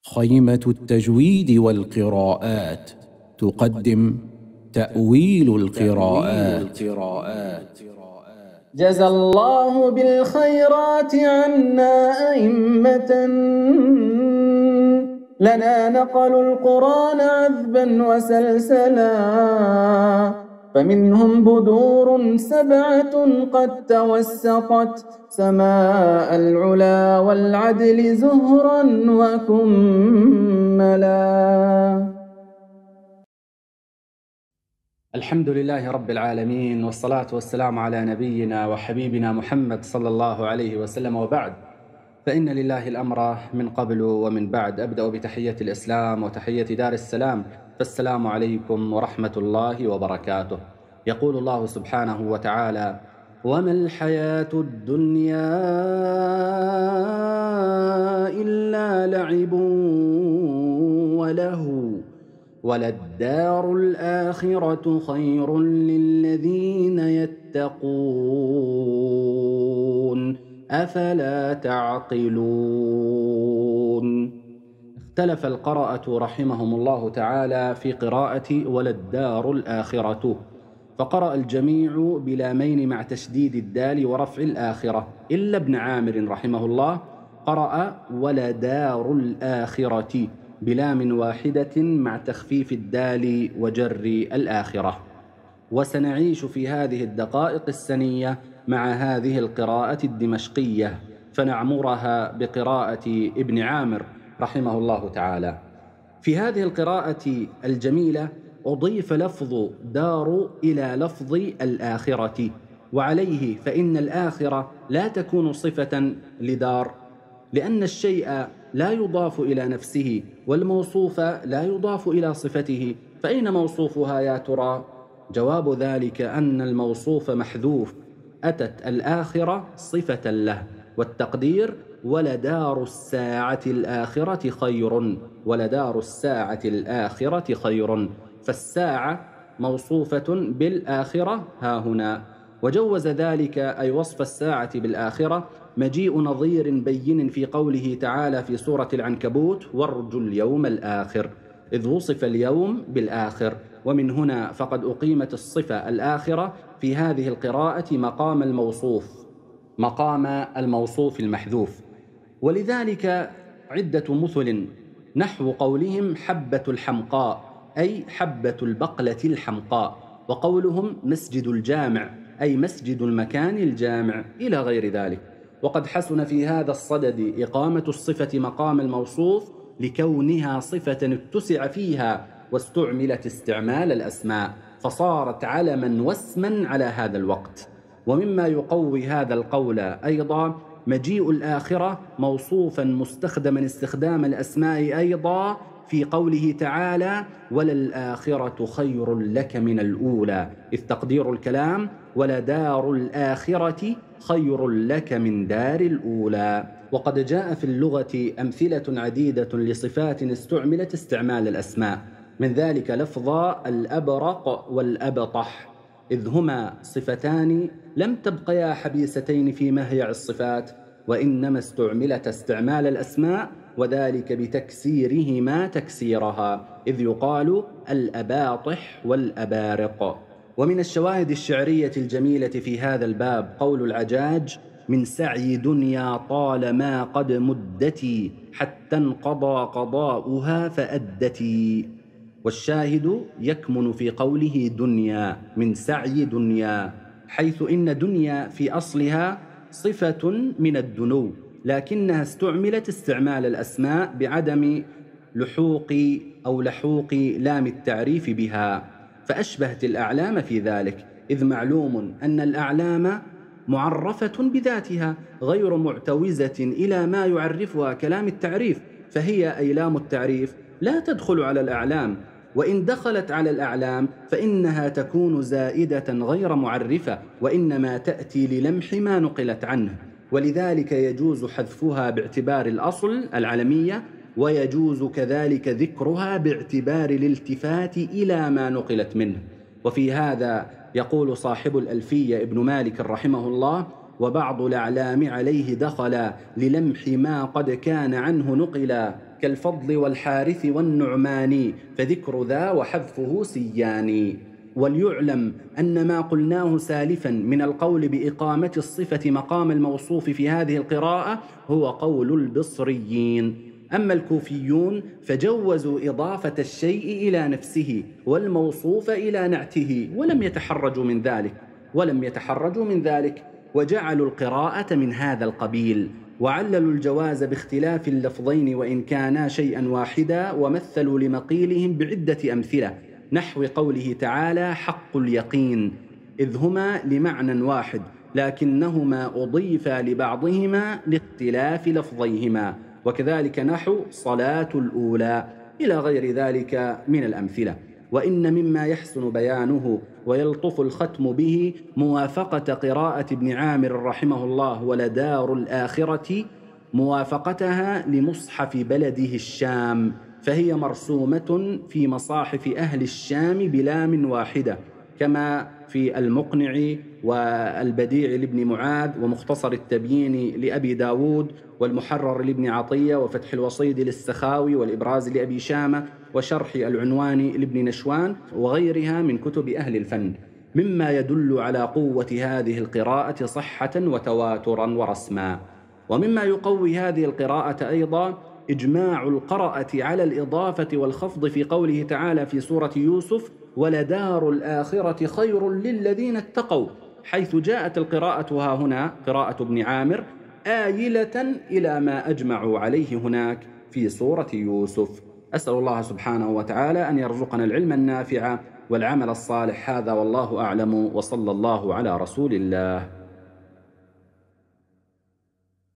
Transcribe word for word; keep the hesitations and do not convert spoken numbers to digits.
خيمة التجويد والقراءات تقدم تأويل القراءات. جزى الله بالخيرات عنا أئمة لنا نقلوا القرآن عذبا وسلسلا، فمنهم بدور سبعة قد توسطت سماء العلا والعدل زهرا وكملا. الحمد لله رب العالمين، والصلاة والسلام على نبينا وحبيبنا محمد صلى الله عليه وسلم، وبعد، فإن لله الأمر من قبل ومن بعد. أبدأ بتحية الإسلام وتحية دار السلام، فالسلام عليكم ورحمة الله وبركاته. يقول الله سبحانه وتعالى: وما الحياة الدنيا إلا لعب وله وللدار الآخرة خير للذين يتقون أفلا تعقلون. اختلف القراءة رحمهم الله تعالى في قراءة وللدار الآخرة، فقرأ الجميع بلامين مع تشديد الدال ورفع الآخرة، إلا ابن عامر رحمه الله قرأ ولدار الآخرة بلام واحدة مع تخفيف الدال وجر الآخرة. وسنعيش في هذه الدقائق السنية مع هذه القراءة الدمشقية، فنعمرها بقراءة ابن عامر رحمه الله تعالى. في هذه القراءة الجميلة أضيف لفظ دار إلى لفظ الآخرة، وعليه فإن الآخرة لا تكون صفة لدار، لأن الشيء لا يضاف إلى نفسه، والموصوف لا يضاف إلى صفته، فأين موصوفها يا ترى؟ جواب ذلك أن الموصوف محذوف، أتت الآخرة صفة له، والتقدير ولدار الساعة الآخرة خير، ولدار الساعة الآخرة خير، فالساعة موصوفة بالآخرة ها هنا. وجوز ذلك أي وصف الساعة بالآخرة مجيء نظير بين في قوله تعالى في سورة العنكبوت: وارجوا اليوم الآخر، إذ وصف اليوم بالآخر. ومن هنا فقد أقيمت الصفة الآخرة في هذه القراءة مقام الموصوف، مقام الموصوف المحذوف. ولذلك عدة مثل، نحو قولهم حبة الحمقاء، أي حبة البقلة الحمقاء، وقولهم مسجد الجامع، أي مسجد المكان الجامع، إلى غير ذلك. وقد حسن في هذا الصدد إقامة الصفة مقام الموصوف لكونها صفة اتسع فيها واستعملت استعمال الأسماء، فصارت علما واسما على هذا الوقت. ومما يقوي هذا القول أيضا مجيء الآخرة موصوفا مستخدما استخدام الأسماء أيضا في قوله تعالى: وللآخرة خير لك من الأولى، إذ تقدير الكلام: ولدار الآخرة خير لك من دار الأولى. وقد جاء في اللغة أمثلة عديدة لصفات استعملت استعمال الأسماء، من ذلك لفظ الأبرق والأبطح، إذ هما صفتان لم تبقيا حبيستين في مهيع الصفات، وإنما استعملت استعمال الأسماء، وذلك بتكسيرهما تكسيرها، إذ يقال الأباطح والأبارق. ومن الشواهد الشعرية الجميلة في هذا الباب قول العجاج: من سعي دنيا طالما قد مدتي حتى انقضى قضاؤها فأدتي. والشاهد يكمن في قوله دنيا، من سعي دنيا، حيث إن دنيا في أصلها صفة من الدنو، لكنها استعملت استعمال الأسماء بعدم لحوق أو لحوق لام التعريف بها، فأشبهت الأعلام في ذلك، إذ معلوم أن الأعلام معرفة بذاتها غير معتوزة إلى ما يعرفها كلام التعريف، فهي أي لام التعريف لا تدخل على الأعلام، وإن دخلت على الأعلام فإنها تكون زائدة غير معرفة، وإنما تأتي للمح ما نقلت عنه، ولذلك يجوز حذفها باعتبار الأصل العلمية، ويجوز كذلك ذكرها باعتبار الالتفات إلى ما نقلت منه. وفي هذا يقول صاحب الألفية ابن مالك رحمه الله: وبعض الأعلام عليه دخل للمح ما قد كان عنه نقلا، كالفضل والحارث والنعمان، فذكر ذا وحذفه سيان. وليعلم أن ما قلناه سالفا من القول بإقامة الصفة مقام الموصوف في هذه القراءة هو قول البصريين. أما الكوفيون فجوزوا إضافة الشيء إلى نفسه والموصوف إلى نعته، ولم يتحرجوا من ذلك ولم يتحرجوا من ذلك وجعلوا القراءة من هذا القبيل، وعللوا الجواز باختلاف اللفظين وإن كانا شيئا واحدا، ومثلوا لمقيلهم بعدة أمثلة، نحو قوله تعالى حق اليقين، إذ هما لمعنى واحد لكنهما أضيفا لبعضهما لاختلاف لفظيهما، وكذلك نحو صلاة الأولى، إلى غير ذلك من الأمثلة. وإن مما يحسن بيانه ويلطف الختم به موافقة قراءة ابن عامر رحمه الله ولدار الآخرة موافقتها لمصحف بلده الشام، فهي مرسومة في مصاحف أهل الشام بلام واحدة، كما في المقنع والبديع لابن معاذ ومختصر التبيين لأبي داود والمحرر لابن عطية وفتح الوصيد للسخاوي والإبراز لأبي شامة وشرح العنوان لابن نشوان وغيرها من كتب أهل الفن، مما يدل على قوة هذه القراءة صحة وتواترا ورسما. ومما يقوي هذه القراءة أيضا إجماع القرأة على الإضافة والخفض في قوله تعالى في سورة يوسف ولدار الآخرة خير للذين اتقوا، حيث جاءت القراءة ها هنا قراءة ابن عامر آيلة إلى ما أجمعوا عليه هناك في سورة يوسف. أسأل الله سبحانه وتعالى أن يرزقنا العلم النافع والعمل الصالح، هذا والله أعلم، وصلى الله على رسول الله.